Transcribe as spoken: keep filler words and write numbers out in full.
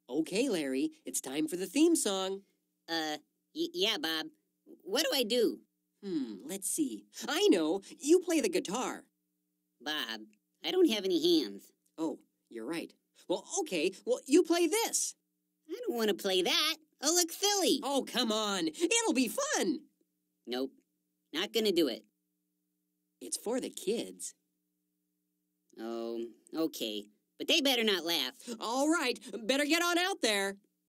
Okay, Larry, it's time for the theme song. Uh, y- yeah, Bob. What do I do? Hmm, let's see. I know, you play the guitar. Bob, I don't have any hands. Oh, you're right. Well, okay, well, you play this. I don't want to play that. I'll look silly. Oh, come on, it'll be fun. Nope, not gonna do it. It's for the kids. Oh, okay. But they better not laugh. All right, better get on out there.